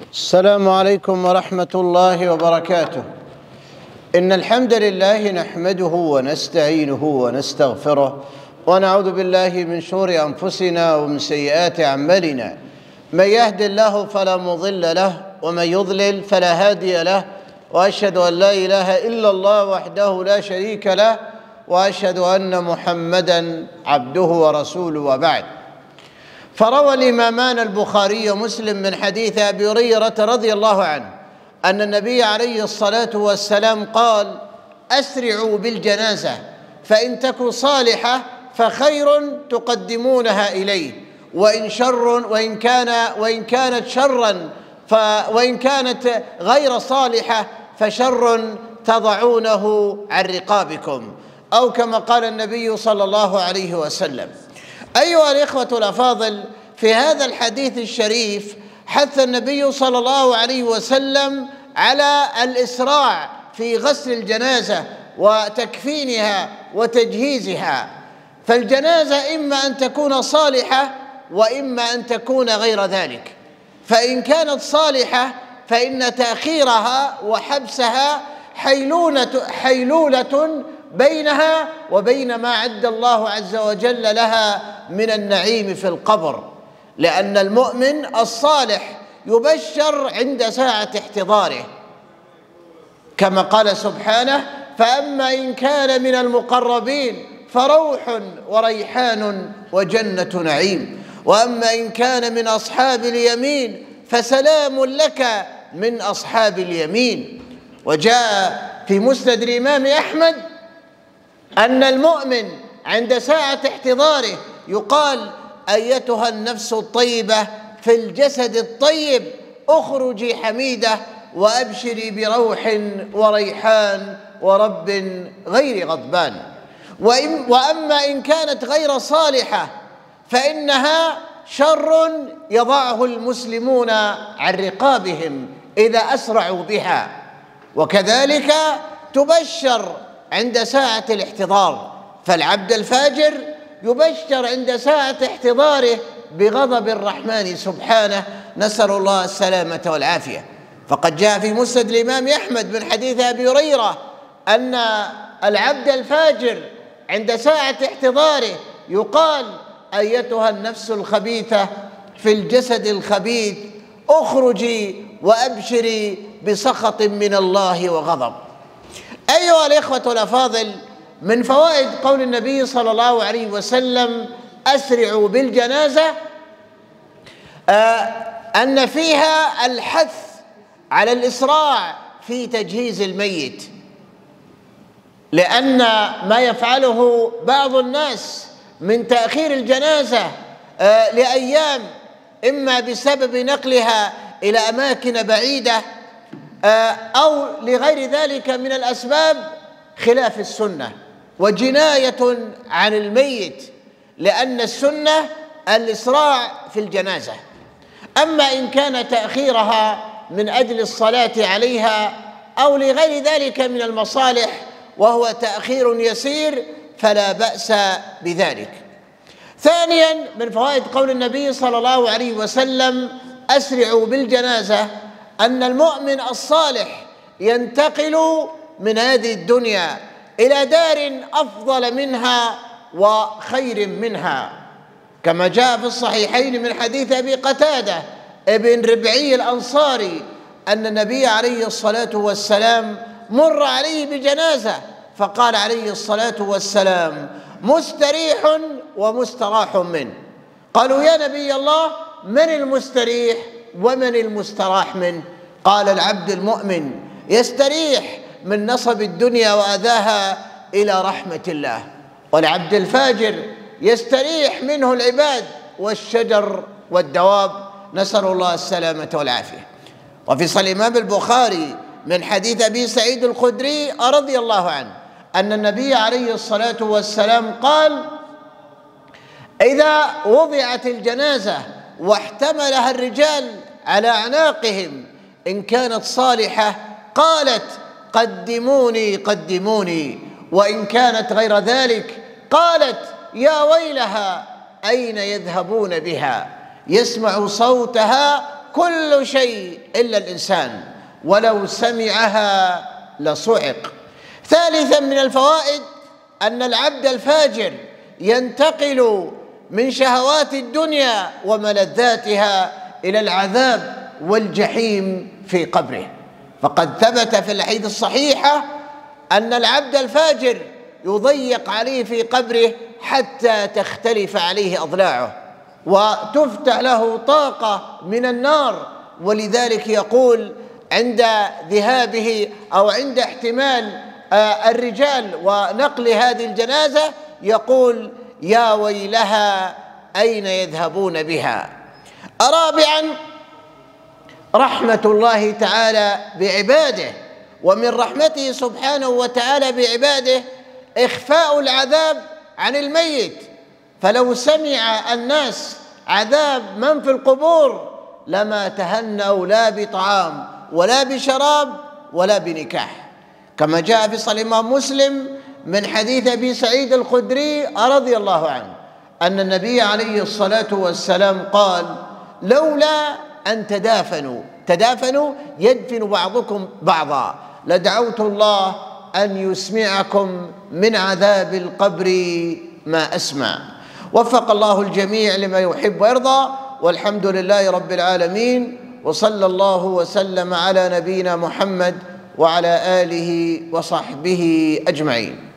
السلام عليكم ورحمة الله وبركاته. إن الحمد لله نحمده ونستعينه ونستغفره ونعوذ بالله من شرور أنفسنا ومن سيئات أعمالنا. من يهد الله فلا مضل له ومن يضلل فلا هادي له، وأشهد أن لا إله إلا الله وحده لا شريك له، وأشهد أن محمدًا عبده ورسوله، وبعد. فروى الإمامان البخاري ومسلم من حديث أبي هريرة رضي الله عنه أن النبي عليه الصلاة والسلام قال: أسرعوا بالجنازة فإن تك صالحة فخير تقدمونها إليه، وإن كانت غير صالحة فشر تضعونه عن رقابكم، أو كما قال النبي صلى الله عليه وسلم. أيها الإخوة الأفاضل، في هذا الحديث الشريف حث النبي صلى الله عليه وسلم على الإسراع في غسل الجنازة وتكفينها وتجهيزها. فالجنازة إما أن تكون صالحة وإما أن تكون غير ذلك. فإن كانت صالحة فإن تأخيرها وحبسها حيلولة بينها وبين ما عد الله عز وجل لها من النعيم في القبر، لأن المؤمن الصالح يبشر عند ساعة احتضاره، كما قال سبحانه: فأما إن كان من المقربين فروح وريحان وجنة نعيم، وأما إن كان من أصحاب اليمين فسلام لك من أصحاب اليمين. وجاء في مسند الإمام أحمد أن المؤمن عند ساعة احتضاره يقال: أيتها النفس الطيبة في الجسد الطيب اخرجي حميدة وأبشري بروح وريحان ورب غير غضبان. وأما إن كانت غير صالحة فإنها شر يضعه المسلمون عن رقابهم إذا أسرعوا بها، وكذلك تبشر عند ساعة الاحتضار. فالعبد الفاجر يبشر عند ساعة احتضاره بغضب الرحمن سبحانه، نسأل الله السلامة والعافية. فقد جاء في مسند الإمام أحمد من حديث أبي هريرة أن العبد الفاجر عند ساعة احتضاره يقال: أيتها النفس الخبيثة في الجسد الخبيث اخرجي وأبشري بسخط من الله وغضب. أيها الإخوة الأفاضل، من فوائد قول النبي صلى الله عليه وسلم: أسرعوا بالجنازة، أن فيها الحث على الإسراع في تجهيز الميت، لأن ما يفعله بعض الناس من تأخير الجنازة لأيام، إما بسبب نقلها إلى أماكن بعيدة أو لغير ذلك من الأسباب، خلاف السنة وجناية عن الميت، لأن السنة الإسراع في الجنازة. أما إن كان تأخيرها من أجل الصلاة عليها أو لغير ذلك من المصالح وهو تأخير يسير فلا بأس بذلك. ثانياً، من فوائد قول النبي صلى الله عليه وسلم: أسرعوا بالجنازة، أن المؤمن الصالح ينتقل من هذه الدنيا إلى دار أفضل منها وخير منها، كما جاء في الصحيحين من حديث أبي قتادة ابن ربعي الأنصاري أن النبي عليه الصلاة والسلام مر عليه بجنازة فقال عليه الصلاة والسلام: مستريح ومستراح منه. قالوا: يا نبي الله، من المستريح ومن المستراح منه؟ قال: العبد المؤمن يستريح من نصب الدنيا وأذاها إلى رحمة الله، والعبد الفاجر يستريح منه العباد والشجر والدواب، نسأل الله السلامة والعافية. وفي صحيح الإمام البخاري من حديث أبي سعيد الخدري رضي الله عنه أن النبي عليه الصلاة والسلام قال: إذا وضعت الجنازة واحتملها الرجال على أعناقهم إن كانت صالحة قالت: قدموني قدموني، وإن كانت غير ذلك قالت: يا ويلها أين يذهبون بها؟ يسمع صوتها كل شيء إلا الإنسان، ولو سمعها لصعق. ثالثا من الفوائد أن العبد الفاجر ينتقل من شهوات الدنيا وملذاتها إلى العذاب والجحيم في قبره، فقد ثبت في الأحاديث الصحيحة أن العبد الفاجر يضيق عليه في قبره حتى تختلف عليه أضلاعه وتفتح له طاقة من النار. ولذلك يقول عند ذهابه أو عند احتمال الرجال ونقل هذه الجنازة يقول: يا ويلها أين يذهبون بها. رابعا رحمة الله تعالى بعباده، ومن رحمته سبحانه وتعالى بعباده إخفاء العذاب عن الميت، فلو سمع الناس عذاب من في القبور لما تهنوا لا بطعام ولا بشراب ولا بنكاح، كما جاء في صحيح الإمام مسلم من حديث أبي سعيد الخدري رضي الله عنه أن النبي عليه الصلاة والسلام قال: لولا أن تدافنوا يدفن بعضكم بعضا لدعوت الله أن يسمعكم من عذاب القبر ما أسمع. وفق الله الجميع لما يحب ويرضى، والحمد لله رب العالمين، وصلى الله وسلم على نبينا محمد وعلى آله وصحبه أجمعين.